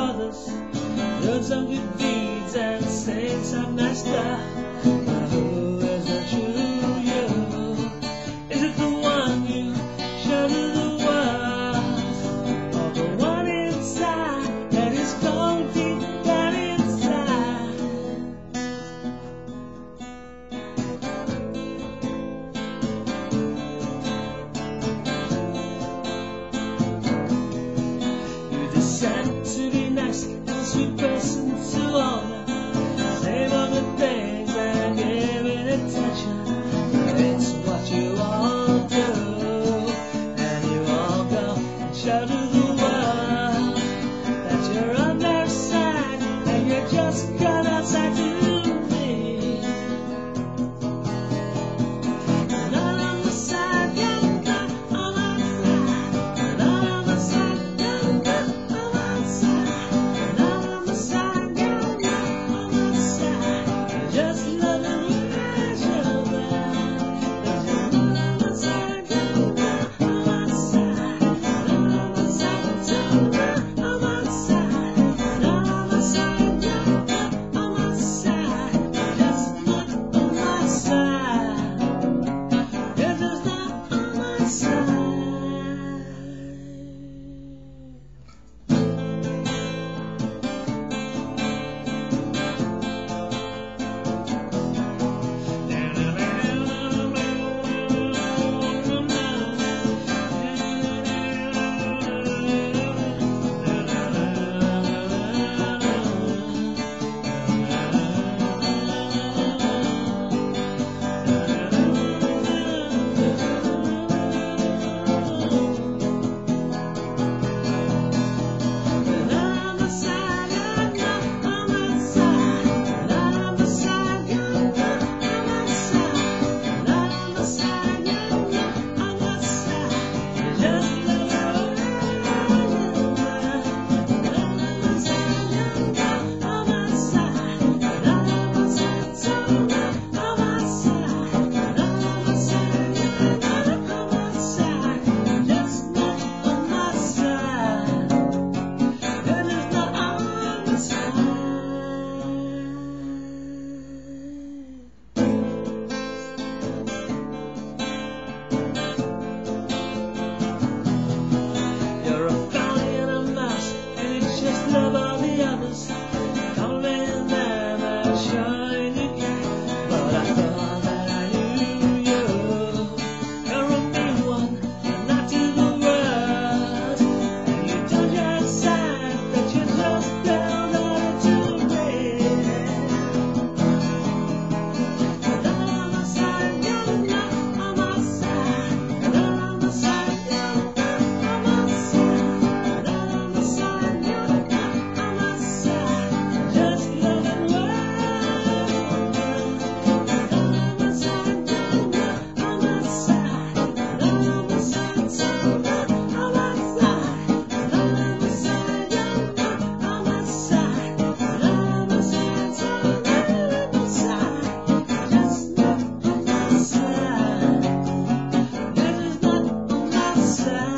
others, done some good deeds and saved some nice stuff. But who is the true you? Is it the one you show to the world, or the one inside that is cold deep down inside? You decide to be nice and a sweet person to honor, save all the things and give it attention. But it's what you all do, and you all go and show to the world that you're on their side and you're just gone outside to me. Not on the side, you're not on my side. Not on the side, you're not on my side. Not on the side, you're not on my side. You're just loving me as you're there. Not on the side, you're not on my side. Not on the side, you're not on my side. Not on the side, you're not on my side. Just not on my side. You're just not on my side. You're a family and a mouse, and you just love all the others. Don't let them show you care, but I thought that I knew you. You're a mean one, but not to the world. And you told your side that you just don't know to read. Not on my side, you're not on my side. Not on my side, you're not on my side. Not on the side, you're not on my side. Just loving world. Not on my side, you're not on my side. Not on the side, you're not on my side. Not on the side, you're not on my side. Not on the side, you're not on my side. Just not on my side. You're just not on my side.